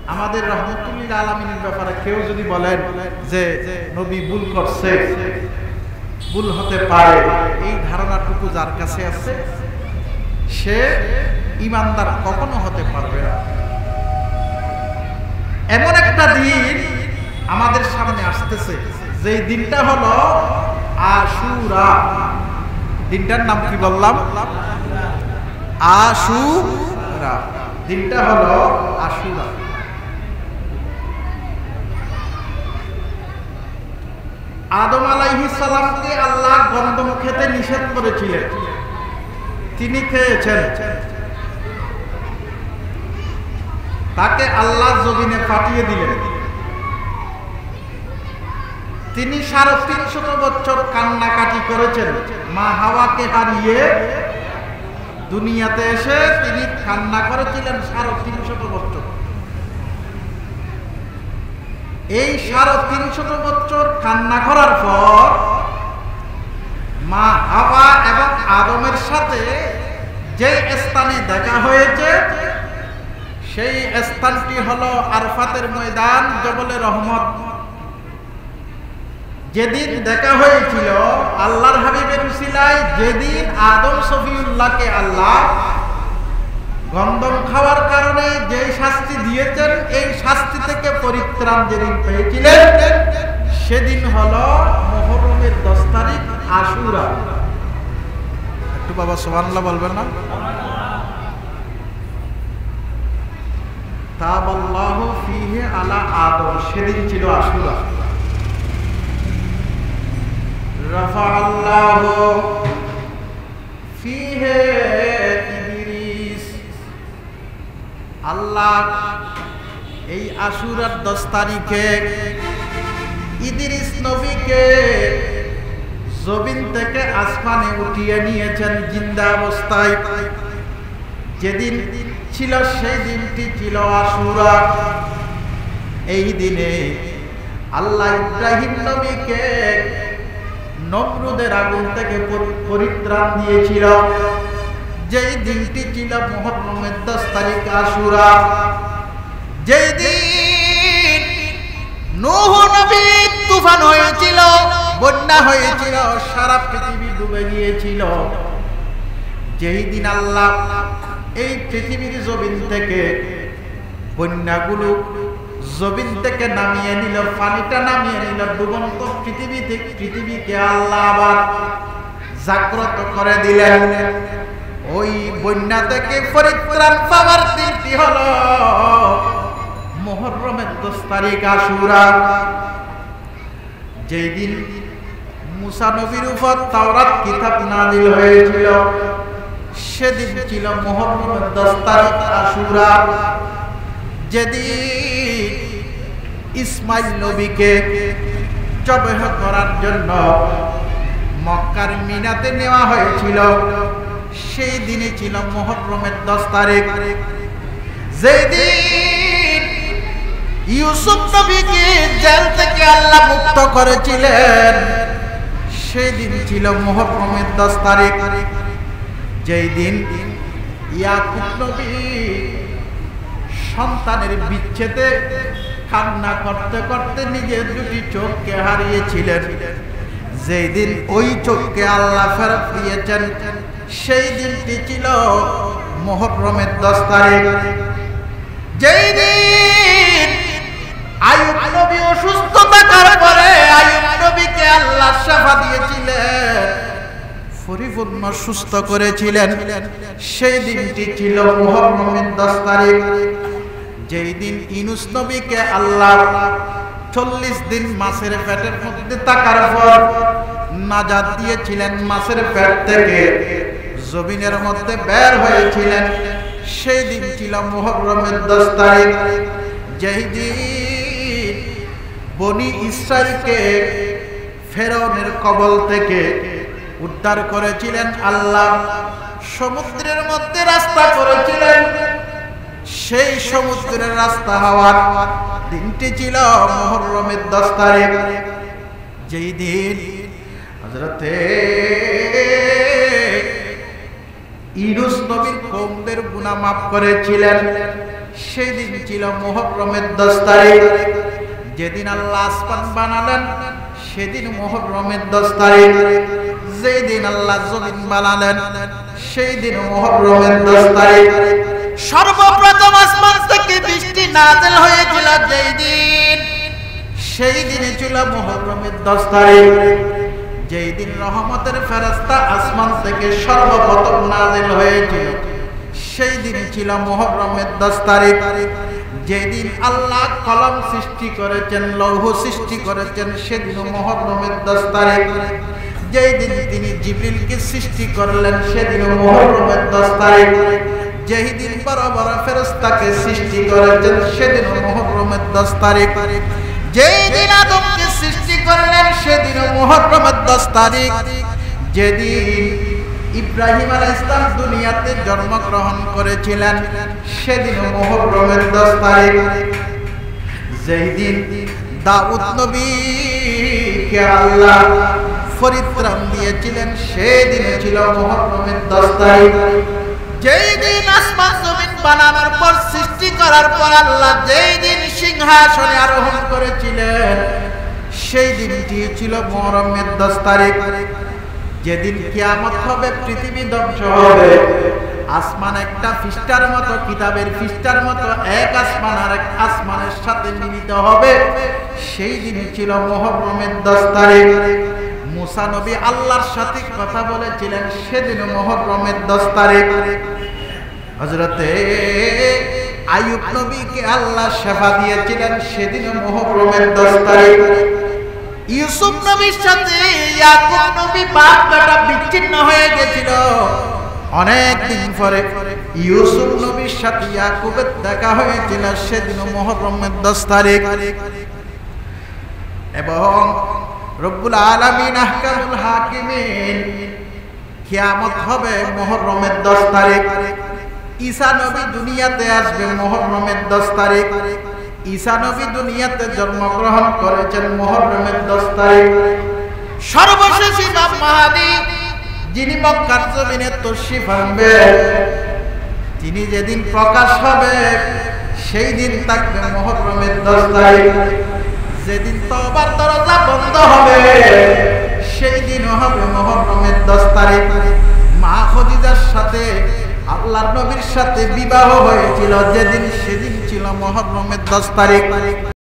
আমাদের রহমতুল্লিল আলামিনের ব্যাপারে কেউ যদি বলেন যে নবী ভুল করছে, ভুল হতে পারে, এই ধারণাটুকু যার কাছে আছে সে ঈমানদার কখনো হতে পারবে না। এমন একটা দিন আমাদের সামনে আসতেছে, যে দিনটা হলো আশুরা। দিনটার নাম কি বললাম? আশুরা। দিনটা হলো আশুরা। আদম আলাইহিস সালামকে আল্লাহ গন্ধম খেতে নিষেধ করেছিলেন, তিনি খেয়েছেন। তাকে আল্লাহ জমিনে পাঠিয়ে দিলেন। তিনি ৩৫০ বছর কান্নাকাটি করেছেন। মা হাওয়াকে হারিয়ে দুনিয়াতে এসে তিনি কান্না করেছিলেন ৩৫০ বছর। এই ৩৫০ বছর কান্না করার পর মা হাওয়া এবং আদমের সাথে যে স্থানে দেখা হয়েছে সেই স্থানটি হলো আরফাতের ময়দান, জবলে রহমত। যেদিন দেখা হয়েছিল আল্লাহর হাবিবের উসিলায়, যেদিন আদম সফিউল্লাহকে আল্লাহ গন্ধম খাওয়ার কারণে যে শাস্তি দিয়েছেন, এই শাস্তি থেকে পরিত্রাণ যেদিন পেয়েছিলেন সেদিন হলো মুহররমের 10 তারিখ আশুরা। একটু বাবা সুবহানাল্লাহ বলবেন না? তাবাল্লাহু ফীহি আলা আদম, সেদিন ছিল আশুরা। রাফাআল্লাহু ফীহি ইদ্রিস, আল্লাহ এই আশুরার 10 তারিখে ইদ্রিস নবীকে জমিন থেকে আসমানে উঠিয়ে নিয়েছেন জিন্দা অবস্থায়। যেদিন ছিল সেই দিনটি ছিল আশুরা। এই দিনে আল্লাহ ইব্রাহিম নবীকে নমরুদের আগুন থেকে পরিত্রাণ দিয়েছিল। যেই দিনটি ছিল মুহররমের 10 তারিখ আশুরা। যেই দিন নূহ নবী তুফান হয়েছিল, বন্যা হয়েছিল, সারা পৃথিবী ডুবে গিয়েছিল। যেই দিন আল্লাহ এই পৃথিবীর জমিন থেকে বন্যাগুলো জমিন থেকে নামিয়ে নিল, পানিটা নামিয়ে নিল, ডুবন্ত পৃথিবীকে আল্লাহ আবার জাগ্রত করে দিলেন। ওই বন্যা থেকে পরিত্রাণ পাওয়ার দিনটি হলো মুহররমের 10 তারিখ আশুরা। যেই দিন মুসা নবীর উপর তাওরাত কিতাব নাযিল হয়েছিল, সেদিন ছিল মুহররমের 10 তারিখ আশুরা। যেদিন ইসমাইল নবীকে জবাহ করার জন্য মক্কার মিনাতে নেওয়া হয়েছিল, সেই দিনে ছিল মুহররমের 10 তারিখ। যেদিন ইউসুফ নবীকে জেল থেকে আল্লাহ মুক্ত করেছিলেন, সেই দিন ছিল মুহররমের 10 তারিখ। যেই দিন ইয়াকুব নবী সন্তানের বিচ্ছেদে কান্না করতে করতে নিজের দুটি চোখকে হারিয়েছিলেন, যেই দিন ওই চোখকে আল্লাহ ফেরত দিয়েছেন, সেই দিনটি ছিল মুহররমের 10 তারিখ। যেই দিন আইয়ুব নবী অসুস্থ থাকার পরে আইয়ুব নবীকে আল্লাহ শিফা দিয়েছিলেন, পরিপূর্ণ সুস্থ করেছিলেন, সেই দিনটি ছিল মুহররমের 10 তারিখ। যেই দিন ইউনূস নবীকে আল্লাহ 40 দিন মাছের পেটের মধ্যে থাকার পর নাজাত দিয়েছিলেন, মাছের পেট থেকে জমিনের মধ্যে বের হয়েছিলেন, সেই দিন ছিল মুহররমের 10 তারিখ। যেই দিন বনি ইসরাইলকে ফেরাউনের কবল থেকে উদ্ধার করেছিলেন আল্লাহ, সমুদ্রের মধ্যে রাস্তা করেছিলেন, সেই সমুদ্রের রাস্তা হওয়ার দিনটি ছিল মুহররমের 10 তারিখ। যেই দিন হযরতে ইউনূস নবীর কওমদের গুনাহ মাফ করেছিলেন, সেই দিন ছিল মুহররমের 10 তারিখ। যেদিন আল্লাহ আসমান বানালেন সেদিন মুহররমের 10 তারিখ। যেই দিন আল্লাহ জমিন বানালেন সেই দিন মুহররমের 10 তারিখ। সর্বপ্রথম আসমান থেকে বৃষ্টি নাযিল হয়েছিল যেই দিন, সেই দিনে ছিল মুহররমের 10 তারিখ। যেই দিন রহমতের ফেরেশতা আসমান থেকে সর্বপ্রথম নাযিল হয়েছিল সেই দিনে ছিল মুহররমের 10 তারিখ। যেদিন আল্লাহ কলম সৃষ্টি করেছেন, লৌহ সৃষ্টি করেছেন, সেদিন মুহররমের 10 তারিখ। যেই দিন তিনি জিবরিলকে সৃষ্টি করলেন সেদিন মুহররমের 10 তারিখ। যেই দিন বড় বড় ফেরেশতাকে সৃষ্টি করেছেন সেদিন মুহররমের 10 তারিখ। যেই দিন আদমকে সৃষ্টি করলেন সেদিন মুহররমের 10 তারিখ। যেদিন ইব্রাহিম আলাইহিস সালাম দুনিয়াতে জন্মগ্রহণ করেছিলেন সেদিন মুহররমের 10 তারিখ। যেই দিন দাউদ নবীকে আল্লাহ পরিত্রাণ দিয়েছিলেন সেদিন ছিল মুহররমের 10 তারিখ। যেই দিন আসমান জমিন বানানোর পর, সৃষ্টি করার পর আল্লাহ যেই দিন সিংহাসনে আরোহণ করেছিলেন সেই দিনটি ছিল মুহররমের 10 তারিখ। যেদিন কিয়ামত হবে, পৃথিবী ধ্বংস হবে, আসমান একটা পৃষ্ঠার মতো, কিতাবের পৃষ্ঠার মতো এক আসমান আর এক আসমানের সাথে মিলিত হবে, সেই দিন ছিল মুহররমের 10 তারিখ। মুসা নবী আল্লাহর সাথে কথা বলেছিলেন সেদিন মুহররমের 10 তারিখ। হযরতে আইয়ুব নবীকে আল্লাহ শিফা দিয়েছিলেন সেদিন মুহররমের 10 তারিখ। ইউসুফ নবীর সাথে ইয়াকুব নবী বাপ বেটা বিচ্ছিন্ন হয়ে গেছিল, অনেক দিন পরে ইউসুফ নবীর সাথে ইয়াকুবের দেখা হয়েছিল সেদিন মুহররমের 10 তারিখ। এবং রব্বুল আলামিন আহকামুল হাকিমিন, কিয়ামত হবে মুহররমের 10 তারিখ। ঈসা নবী দুনিয়াতে আসবে মুহররমের 10 তারিখ। ঈসা নবী দুনিয়াতে জন্মগ্রহণ করেছেন মুহররমের 10 তারিখ। সর্বশেষ ইমাম মাহদী যিনি মক্কার জমিনে তশরিফ আনবেন, তিনি যেদিন প্রকাশ হবে সেই দিন থাকবে মুহররমের 10 তারিখ। যেদিন তওবার দরজা বন্ধ হবে সেই দিন হবে মুহররমের 10 তারিখ। মা খদিজার সাথে আল্লাহর নবীর সাথে বিবাহ হয়েছিল যেদিন, সেদিন ছিল মুহররমের 10 তারিখ।